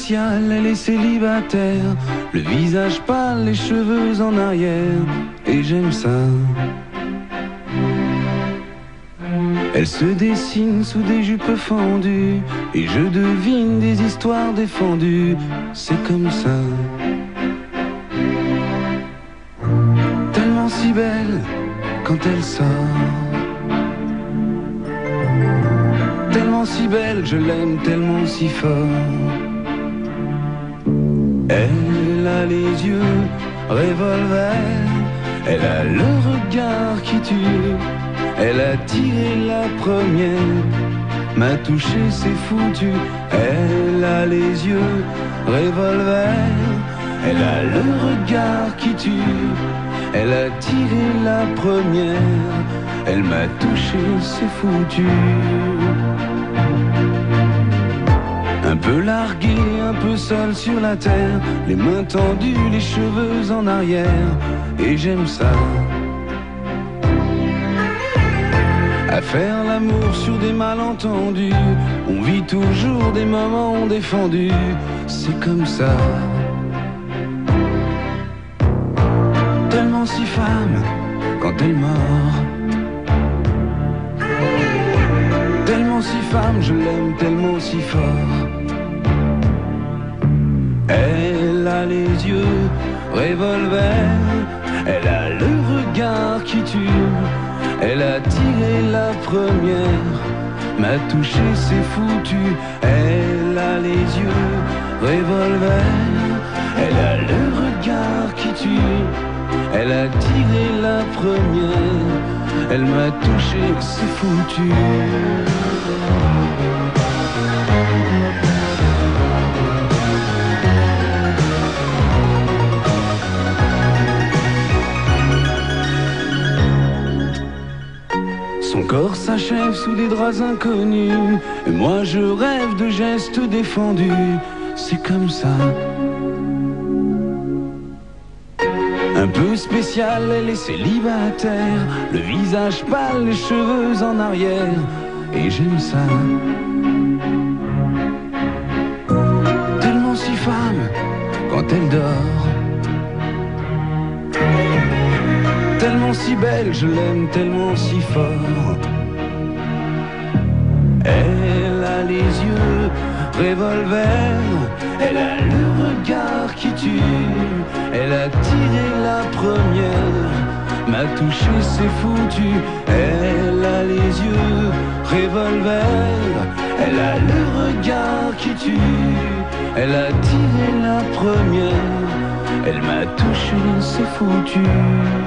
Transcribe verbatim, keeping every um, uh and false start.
spéciale, elle est célibataire, le visage pâle, les cheveux en arrière, et j'aime ça. Elle se dessine sous des jupes fendues, et je devine des histoires défendues, c'est comme ça. Tellement si belle quand elle sort, tellement si belle, je l'aime tellement si fort. Elle a les yeux revolver, elle a le regard qui tue, elle a tiré la première, m'a touché, c'est foutu. Elle a les yeux revolver, elle a le regard qui tue, elle a tiré la première, elle m'a touché, c'est foutu. Un peu largué, un peu seul sur la terre, les mains tendues, les cheveux en arrière, et j'aime ça. À faire l'amour sur des malentendus, on vit toujours des moments défendus, c'est comme ça. Tellement si femme quand elle mord, tellement si femme, je l'aime tellement si fort. Elle a les yeux revolver, elle a le regard qui tue, elle a tiré la première, m'a touché, c'est foutu. Elle a les yeux revolver, elle a le regard qui tue, elle a tiré la première, elle m'a touché, c'est foutu. Son corps s'achève sous des draps inconnus, et moi je rêve de gestes défendus, c'est comme ça. Un peu spécial, elle est célibataire, le visage pâle, les cheveux en arrière, et j'aime ça. Tellement si femme quand elle dort, tellement si belle, je l'aime tellement si fort. Elle a les yeux revolver, elle a le regard qui tue, elle a tiré la première, m'a touché, c'est foutu. Elle a les yeux revolver, elle a le regard qui tue, elle a tiré la première, elle m'a touché, c'est foutu.